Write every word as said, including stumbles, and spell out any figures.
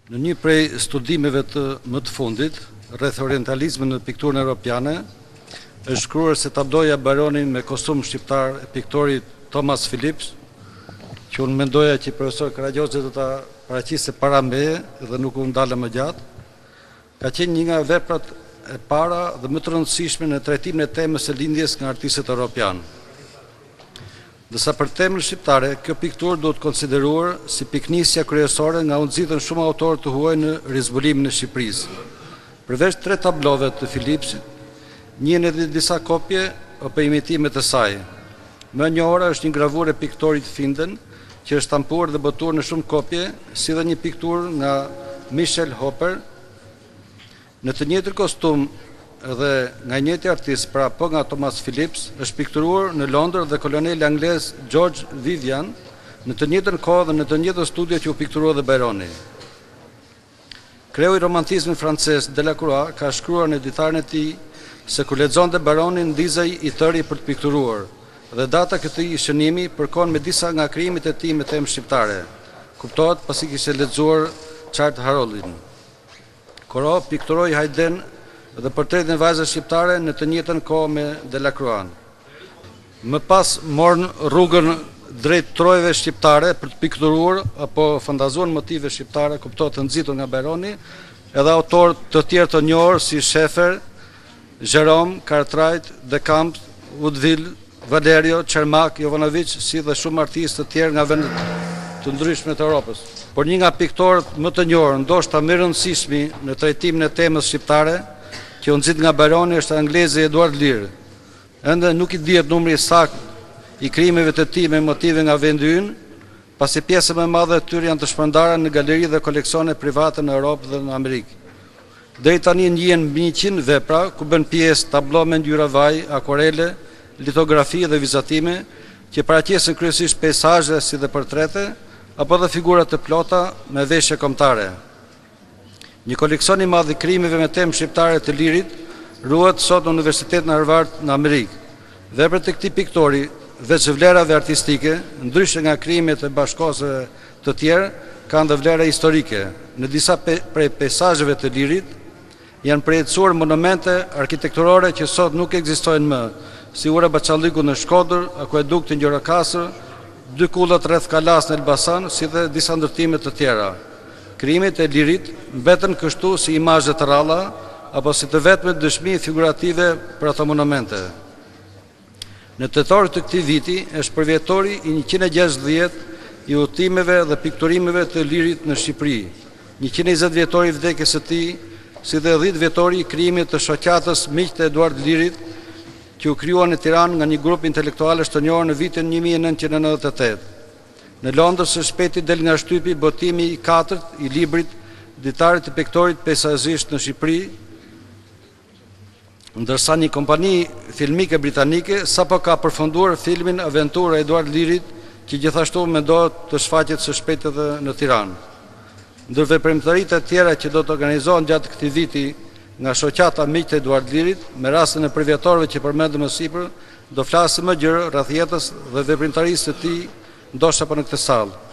Në një prej studimeve të më të fundit, rreth orientalizmit në pikturën europiane, është shkruar se tabloja Baronin me kostum shqiptar e piktorit Thomas Phillips, që unë mendoja që profesor Karagjoxhi do ta paraqiste para meje dhe nuk u ndala më gjatë, ka qenë një nga veprat e para dhe më të rëndësishme në trajtimin e temës së lindjes nga artistët europianë. Dësa për temën shqiptare, kjo pikturë duhet konsideruar si piknisja kryesore nga u nxitën shumë autorë të huaj në rizbulimin e Shqipërisë. Përveç tre tablove të Philipsit, njën edhe disa kopje apo imitime të saj. Më e njohura është një gravurë e piktorit Finden, që është stampuar dhe botuar në shumë kopje, si dhe një pikturë nga Michel Hopper, në të njëjtin kostum dhe nga njëti artist, pra po nga Thomas Phillips, është pikturuar në Londër dhe koloneli anglez George Vivian, në të njëjtën kohë dhe në të njëjtën studio që u pikturua dhe Byroni. Kreu i romantizmit francez Delacroix ka shkruar në ditarin e tij se kur lexonte Baronin ndizej i tëri për të pikturuar, dhe data këtij shënimi përkon me disa nga krijimet e tij me temë shqiptare. Kuptohet pasi kishte lexuar Charles Haroldin. Koro pikturoi Haydn dhe portretin e vajzës shqiptare në të njëjtën kohë me Delacroix. Më pas morën rrugën drejt trojeve shqiptare për të pikturuar apo fantazuar motive shqiptare, kuptohet të nxitur nga Byroni, edhe autorë të tjerë të njohur si Schaeffer, Jerome, Cartwright, De Camp, Woodville, Valerio, Cermak, Jovanovic, si dhe shumë artistë të tjerë nga vendet të ndryshme të Europës. Por një nga piktorët më të njohur, ndoshta më rëndësishmi në trajtimin e temës shqiptare, që u nxit nga Byroni, është anglezi Edward Lear. Ende nuk i dihet numri saktë i krijimeve të tij me motive nga vendi ynë, pasi pjesë më e madhe e tyre janë të shpërndara në galeri dhe koleksione private në Europë dhe në Amerikë. Deri tani njihen mbi njëqind vepra, ku bën pjesë tablo me ngjyra vaj, akuarele, litografi dhe vizatime, që paraqesin kryesisht peizazhe si dhe portrete, apo dhe figura të plota me veshje kombëtare. Një koleksion i madh i krijimeve me temë shqiptare të Learit ruhet sot në Universitetin Harvard në Amerikë. Veprat e këtij piktori, veç vlerave artistike, ndryshe nga krijimet e bashkëkohësve të tjerë, kanë dhe vlera historike. Në disa pe prej peizazheve të Learit janë përjetësuar monumente arkitekturore që sot nuk ekzistojnë më, si ura Baçalliku në Shkodër, akuedukti në Gjirokastër, dy kullat rreth Kalas në Elbasan, si dhe disa ndërtime të tjera. Krijimet e Learit mbeten kështu si imazhe të rralla apo si të vetmet dëshmi figurative për ato monumente. Në tetor të këtij viti është përvjetori i njëqind e gjashtëdhjetë i udhëtimeve dhe pikturimeve të Learit në Shqipëri, njëqind e njëzet vjetori i vdekjes së tij, si dhe dhjetë vjetori i krijimit të shoqatës miq të Eduard Learit, që u krijuan në Tiranë nga një grup intelektualësh të njohur në vitin një mijë e nëntëqind e nëntëdhjetë e tetë. Në Londër së shpejti del nga shtypi botimi i katërt i librit Ditarit të piktorit peizazhisht në Shqipëri, ndërsa një kompani filmike britanike sapo ka përfunduar filmin Aventura e Eduard Learit, që gjithashtu mendohet të shfaqet së shpejti edhe në Tiranë. Ndër veprimtaritë e tjera që do të organizohen gjatë këtij viti nga shoqata miq të Eduard Learit, me rastin e përvjetorëve që përmendëm më sipër, do flasim më gjërë rreth jetës dhe veprimtarisë së tij, ndoshta po në këtë sallë.